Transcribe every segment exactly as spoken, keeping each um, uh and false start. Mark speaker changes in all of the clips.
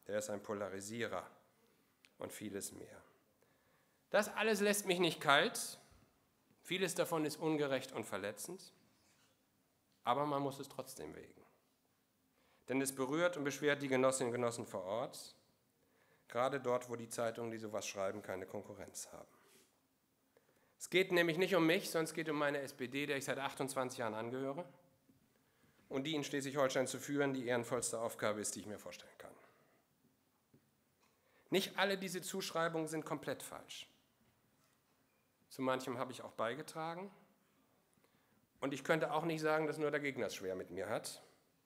Speaker 1: Er ist ein Polarisierer und vieles mehr. Das alles lässt mich nicht kalt. Vieles davon ist ungerecht und verletzend. Aber man muss es trotzdem wägen. Denn es berührt und beschwert die Genossinnen und Genossen vor Ort, gerade dort, wo die Zeitungen, die sowas schreiben, keine Konkurrenz haben. Es geht nämlich nicht um mich, sondern es geht um meine S P D, der ich seit achtundzwanzig Jahren angehöre und die in Schleswig-Holstein zu führen, die ehrenvollste Aufgabe ist, die ich mir vorstellen kann. Nicht alle diese Zuschreibungen sind komplett falsch. Zu manchem habe ich auch beigetragen. Und ich könnte auch nicht sagen, dass nur der Gegner es schwer mit mir hat.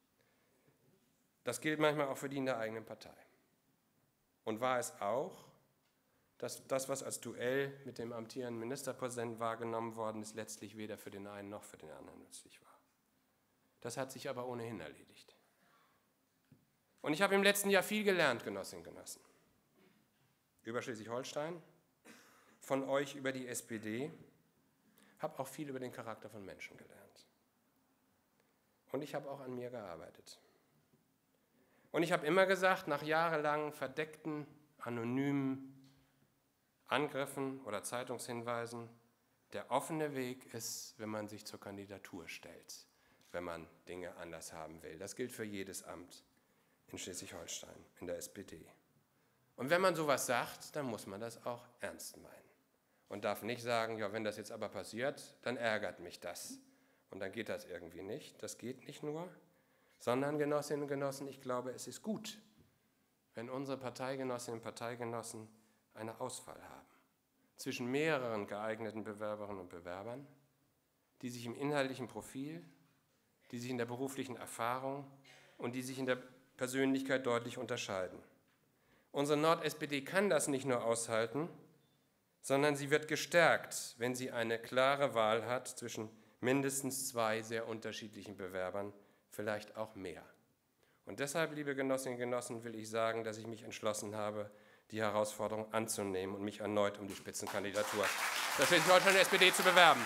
Speaker 1: Das gilt manchmal auch für die in der eigenen Partei. Und war es auch, dass das, was als Duell mit dem amtierenden Ministerpräsidenten wahrgenommen worden ist, letztlich weder für den einen noch für den anderen nützlich war. Das hat sich aber ohnehin erledigt. Und ich habe im letzten Jahr viel gelernt, Genossinnen und Genossen. Über Schleswig-Holstein, von euch über die S P D, habe auch viel über den Charakter von Menschen gelernt. Und ich habe auch an mir gearbeitet. Und ich habe immer gesagt, nach jahrelangen verdeckten, anonymen Angriffen oder Zeitungshinweisen, der offene Weg ist, wenn man sich zur Kandidatur stellt, wenn man Dinge anders haben will. Das gilt für jedes Amt in Schleswig-Holstein, in der S P D. Und wenn man sowas sagt, dann muss man das auch ernst meinen. Und darf nicht sagen, ja, wenn das jetzt aber passiert, dann ärgert mich das. Und dann geht das irgendwie nicht. Das geht nicht nur, sondern, Genossinnen und Genossen, ich glaube, es ist gut, wenn unsere Parteigenossinnen und Parteigenossen eine Auswahl haben zwischen mehreren geeigneten Bewerberinnen und Bewerbern, die sich im inhaltlichen Profil, die sich in der beruflichen Erfahrung und die sich in der Persönlichkeit deutlich unterscheiden. Unsere Nord-S P D kann das nicht nur aushalten, sondern sie wird gestärkt, wenn sie eine klare Wahl hat zwischen mindestens zwei sehr unterschiedlichen Bewerbern, vielleicht auch mehr. Und deshalb, liebe Genossinnen und Genossen, will ich sagen, dass ich mich entschlossen habe, die Herausforderung anzunehmen und mich erneut um die Spitzenkandidatur der Schleswig-Holstein-S P D zu bewerben.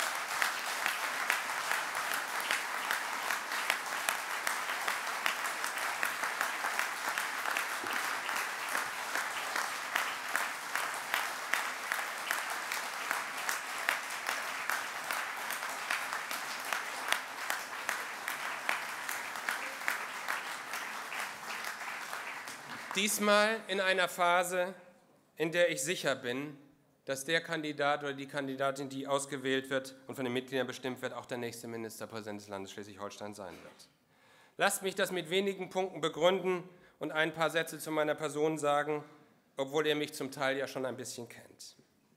Speaker 1: Diesmal in einer Phase, in der ich sicher bin, dass der Kandidat oder die Kandidatin, die ausgewählt wird und von den Mitgliedern bestimmt wird, auch der nächste Ministerpräsident des Landes Schleswig-Holstein sein wird. Lasst mich das mit wenigen Punkten begründen und ein paar Sätze zu meiner Person sagen, obwohl ihr mich zum Teil ja schon ein bisschen kennt.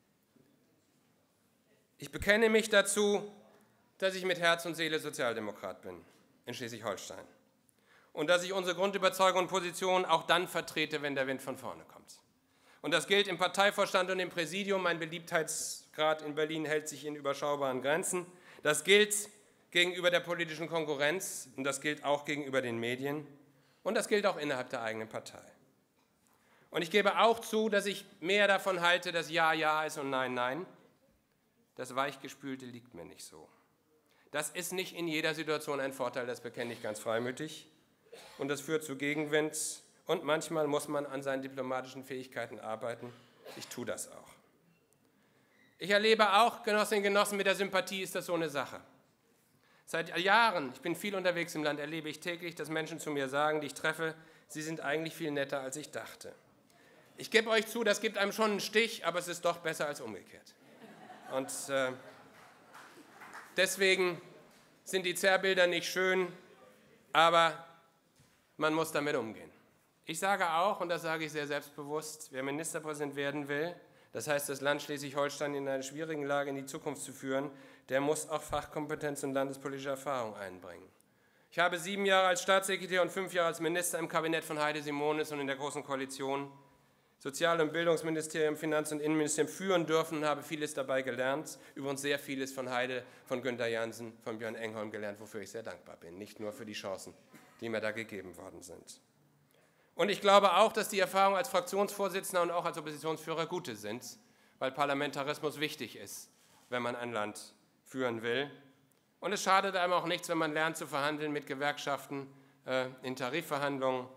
Speaker 1: Ich bekenne mich dazu, dass ich mit Herz und Seele Sozialdemokrat bin in Schleswig-Holstein. Und dass ich unsere Grundüberzeugung und Position auch dann vertrete, wenn der Wind von vorne kommt. Und das gilt im Parteivorstand und im Präsidium. Mein Beliebtheitsgrad in Berlin hält sich in überschaubaren Grenzen. Das gilt gegenüber der politischen Konkurrenz und das gilt auch gegenüber den Medien. Und das gilt auch innerhalb der eigenen Partei. Und ich gebe auch zu, dass ich mehr davon halte, dass Ja, Ja ist und Nein, Nein. Das Weichgespülte liegt mir nicht so. Das ist nicht in jeder Situation ein Vorteil, das bekenne ich ganz freimütig. Und das führt zu Gegenwind und manchmal muss man an seinen diplomatischen Fähigkeiten arbeiten. Ich tue das auch. Ich erlebe auch, Genossinnen und Genossen, mit der Sympathie ist das so eine Sache. Seit Jahren, ich bin viel unterwegs im Land, erlebe ich täglich, dass Menschen zu mir sagen, die ich treffe, sie sind eigentlich viel netter, als ich dachte. Ich gebe euch zu, das gibt einem schon einen Stich, aber es ist doch besser als umgekehrt. Und äh, deswegen sind die Zerrbilder nicht schön, aber man muss damit umgehen. Ich sage auch, und das sage ich sehr selbstbewusst, wer Ministerpräsident werden will, das heißt, das Land Schleswig-Holstein in einer schwierigen Lage in die Zukunft zu führen, der muss auch Fachkompetenz und landespolitische Erfahrung einbringen. Ich habe sieben Jahre als Staatssekretär und fünf Jahre als Minister im Kabinett von Heide Simonis und in der Großen Koalition Sozial- und Bildungsministerium, Finanz- und Innenministerium führen dürfen und habe vieles dabei gelernt. Übrigens sehr vieles von Heide, von Günter Jansen, von Björn Engholm gelernt, wofür ich sehr dankbar bin. Nicht nur für die Chancen, die mir da gegeben worden sind. Und ich glaube auch, dass die Erfahrungen als Fraktionsvorsitzender und auch als Oppositionsführer gute sind, weil Parlamentarismus wichtig ist, wenn man ein Land führen will. Und es schadet einem auch nichts, wenn man lernt zu verhandeln mit Gewerkschaften äh, in Tarifverhandlungen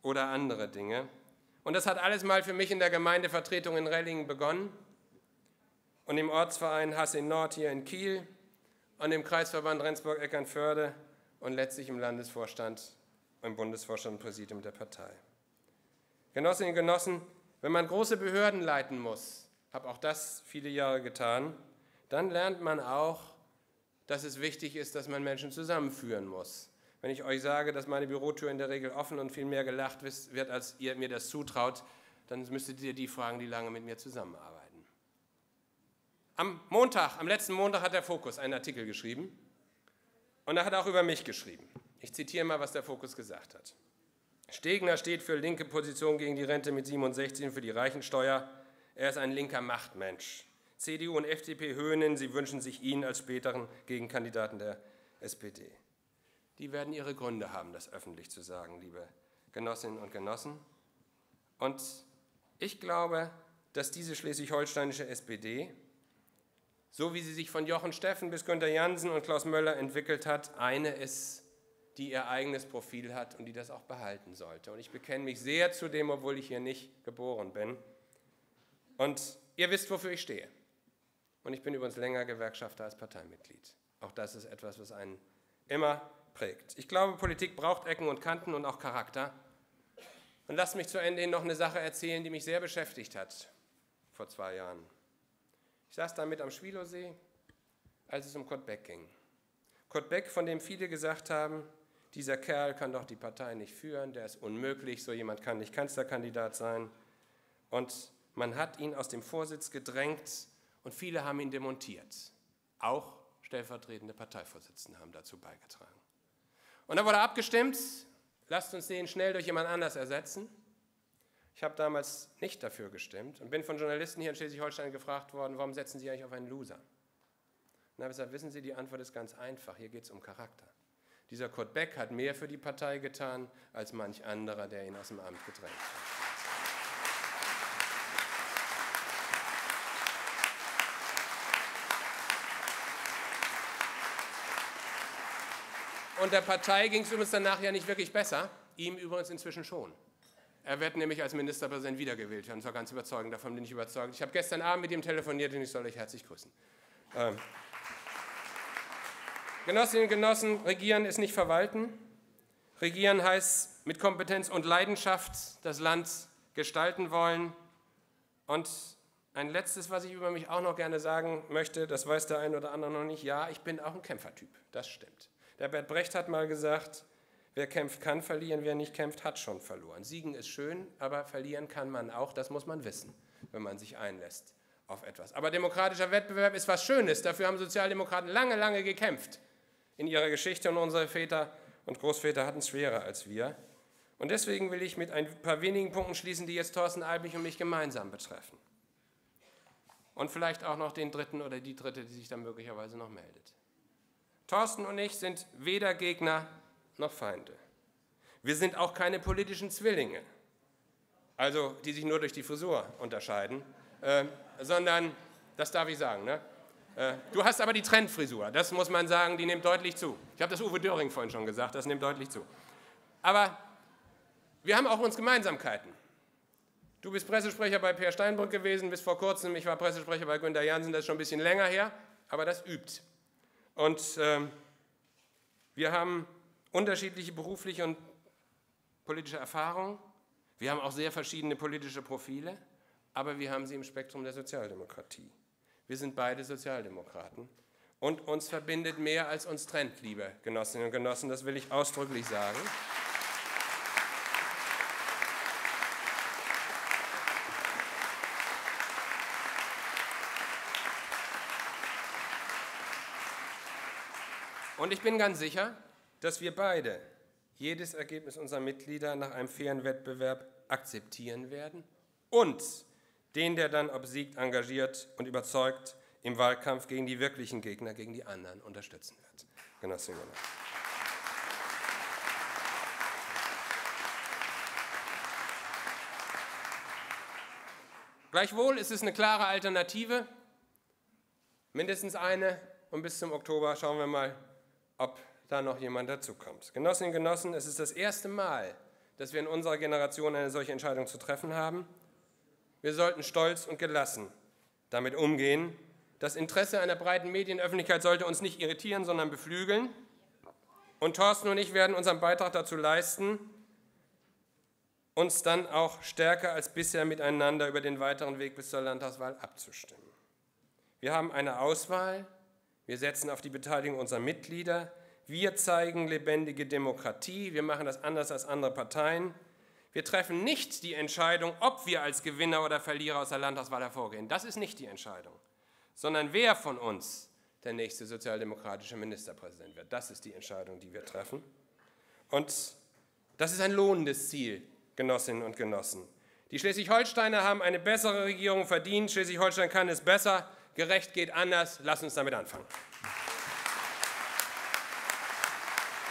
Speaker 1: oder andere Dinge. Und das hat alles mal für mich in der Gemeindevertretung in Rellingen begonnen und im Ortsverein Hass in Nord hier in Kiel und im Kreisverband Rendsburg-Eckernförde und letztlich im Landesvorstand, im Bundesvorstand und Präsidium der Partei. Genossinnen und Genossen, wenn man große Behörden leiten muss, habe auch das viele Jahre getan, dann lernt man auch, dass es wichtig ist, dass man Menschen zusammenführen muss. Wenn ich euch sage, dass meine Bürotür in der Regel offen und viel mehr gelacht wird, als ihr mir das zutraut, dann müsstet ihr die fragen, die lange mit mir zusammenarbeiten. Am Montag, am letzten Montag hat der Fokus einen Artikel geschrieben und er hat auch über mich geschrieben. Ich zitiere mal, was der Fokus gesagt hat. Stegner steht für linke Position gegen die Rente mit siebenundsechzig und für die Reichensteuer. Er ist ein linker Machtmensch. C D U und F D P höhnen, sie wünschen sich ihn als späteren Gegenkandidaten der S P D. Die werden ihre Gründe haben, das öffentlich zu sagen, liebe Genossinnen und Genossen. Und ich glaube, dass diese schleswig-holsteinische S P D, so wie sie sich von Jochen Steffen bis Günter Jansen und Klaus Möller entwickelt hat, eine ist, die ihr eigenes Profil hat und die das auch behalten sollte. Und ich bekenne mich sehr zu dem, obwohl ich hier nicht geboren bin. Und ihr wisst, wofür ich stehe. Und ich bin übrigens länger Gewerkschafter als Parteimitglied. Auch das ist etwas, was einen immer prägt. Ich glaube, Politik braucht Ecken und Kanten und auch Charakter. Und lasst mich zu Ende hin noch eine Sache erzählen, die mich sehr beschäftigt hat vor zwei Jahren. Ich saß da mit am Schwilowsee, als es um Kurt Beck ging. Kurt Beck, von dem viele gesagt haben, dieser Kerl kann doch die Partei nicht führen, der ist unmöglich, so jemand kann nicht Kanzlerkandidat sein. Und man hat ihn aus dem Vorsitz gedrängt und viele haben ihn demontiert. Auch stellvertretende Parteivorsitzende haben dazu beigetragen. Und dann wurde abgestimmt, lasst uns den schnell durch jemand anders ersetzen. Ich habe damals nicht dafür gestimmt und bin von Journalisten hier in Schleswig-Holstein gefragt worden, warum setzen Sie eigentlich auf einen Loser? Und dann habe ich gesagt, wissen Sie, die Antwort ist ganz einfach, hier geht es um Charakter. Dieser Kurt Beck hat mehr für die Partei getan, als manch anderer, der ihn aus dem Amt gedrängt hat. Und der Partei ging es übrigens danach ja nicht wirklich besser, ihm übrigens inzwischen schon. Er wird nämlich als Ministerpräsident wiedergewählt werden, das war ganz überzeugend, davon bin ich überzeugt. Ich habe gestern Abend mit ihm telefoniert und ich soll euch herzlich grüßen. Ähm. Genossinnen und Genossen, regieren ist nicht verwalten. Regieren heißt mit Kompetenz und Leidenschaft das Land gestalten wollen. Und ein letztes, was ich über mich auch noch gerne sagen möchte, das weiß der ein oder andere noch nicht, ja, ich bin auch ein Kämpfertyp, das stimmt. Der Bert Brecht hat mal gesagt, wer kämpft, kann verlieren, wer nicht kämpft, hat schon verloren. Siegen ist schön, aber verlieren kann man auch, das muss man wissen, wenn man sich einlässt auf etwas. Aber demokratischer Wettbewerb ist was Schönes, dafür haben Sozialdemokraten lange, lange gekämpft in ihrer Geschichte und unsere Väter und Großväter hatten es schwerer als wir. Und deswegen will ich mit ein paar wenigen Punkten schließen, die jetzt Thorsten Albig und mich gemeinsam betreffen. Und vielleicht auch noch den dritten oder die dritte, die sich dann möglicherweise noch meldet. Thorsten und ich sind weder Gegner noch Feinde. Wir sind auch keine politischen Zwillinge, also die sich nur durch die Frisur unterscheiden, äh, sondern, das darf ich sagen, ne? äh, du hast aber die Trendfrisur, das muss man sagen, die nimmt deutlich zu. Ich habe das Uwe Döring vorhin schon gesagt, das nimmt deutlich zu. Aber wir haben auch uns Gemeinsamkeiten. Du bist Pressesprecher bei Peer Steinbrück gewesen, bis vor kurzem, ich war Pressesprecher bei Günter Jansen, das ist schon ein bisschen länger her, aber das übt. Und äh, wir haben unterschiedliche berufliche und politische Erfahrungen. Wir haben auch sehr verschiedene politische Profile, aber wir haben sie im Spektrum der Sozialdemokratie. Wir sind beide Sozialdemokraten und uns verbindet mehr als uns trennt, liebe Genossinnen und Genossen, das will ich ausdrücklich sagen. Und ich bin ganz sicher, dass wir beide jedes Ergebnis unserer Mitglieder nach einem fairen Wettbewerb akzeptieren werden und den, der dann obsiegt, engagiert und überzeugt im Wahlkampf gegen die wirklichen Gegner, gegen die anderen unterstützen wird. Genossinnen und Genossen. Gleichwohl ist es eine klare Alternative, mindestens eine, und bis zum Oktober schauen wir mal, ob da noch jemand dazukommt. Genossinnen und Genossen, es ist das erste Mal, dass wir in unserer Generation eine solche Entscheidung zu treffen haben. Wir sollten stolz und gelassen damit umgehen. Das Interesse einer breiten Medienöffentlichkeit sollte uns nicht irritieren, sondern beflügeln. Und Thorsten und ich werden unseren Beitrag dazu leisten, uns dann auch stärker als bisher miteinander über den weiteren Weg bis zur Landtagswahl abzustimmen. Wir haben eine Auswahl, wir setzen auf die Beteiligung unserer Mitglieder, wir zeigen lebendige Demokratie, wir machen das anders als andere Parteien. Wir treffen nicht die Entscheidung, ob wir als Gewinner oder Verlierer aus der Landtagswahl hervorgehen. Das ist nicht die Entscheidung, sondern wer von uns der nächste sozialdemokratische Ministerpräsident wird. Das ist die Entscheidung, die wir treffen. Und das ist ein lohnendes Ziel, Genossinnen und Genossen. Die Schleswig-Holsteiner haben eine bessere Regierung verdient. Schleswig-Holstein kann es besser. Gerecht geht anders. Lass uns damit anfangen.